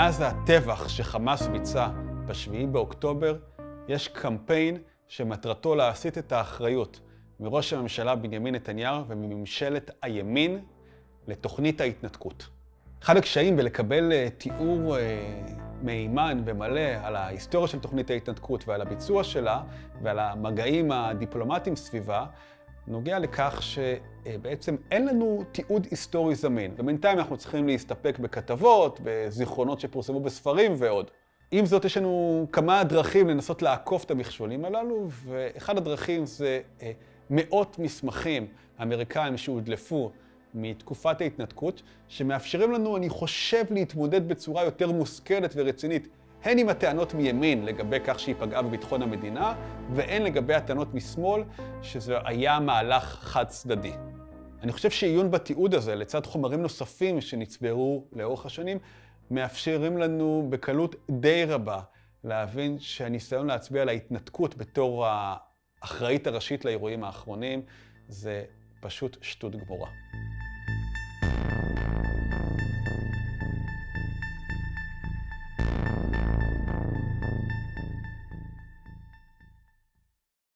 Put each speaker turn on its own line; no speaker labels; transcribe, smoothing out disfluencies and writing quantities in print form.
מאז הטבח שחמאס ביצע ב7 באוקטובר, יש קמפיין שמטרתו להסיט את האחריות מראש הממשלה בנימין נתניהו ומממשלת הימין לתוכנית ההתנתקות. אחד הקשיים בלקבל תיאור מהימן ומלא על ההיסטוריה של תוכנית ההתנתקות ועל הביצוע שלה ועל המגעים הדיפלומטיים סביבה, נוגע לכך שבעצם אין לנו תיעוד היסטורי זמין, ובינתיים אנחנו צריכים להסתפק בכתבות, בזיכרונות שפורסמו בספרים ועוד. עם זאת, יש לנו כמה דרכים לנסות לעקוף את המכשולים הללו, ואחד הדרכים זה מאות מסמכים אמריקאים שהודלפו מתקופת ההתנתקות, שמאפשרים לנו, אני חושב, להתמודד בצורה יותר מושכלת ורצינית, הן עם הטענות מימין לגבי כך שהיא פגעה בביטחון המדינה, והן לגבי הטענות משמאל שזה היה מהלך חד צדדי. אני חושב שעיון בתיעוד הזה, לצד חומרים נוספים שנצברו לאורך השנים, מאפשרים לנו בקלות די רבה להבין שהניסיון להצביע על ההתנתקות בתור האחראית הראשית לאירועים האחרונים זה פשוט שטות גמורה.